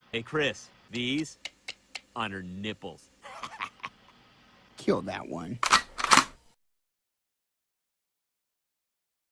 Hey, Chris, these on her nipples. Kill that one.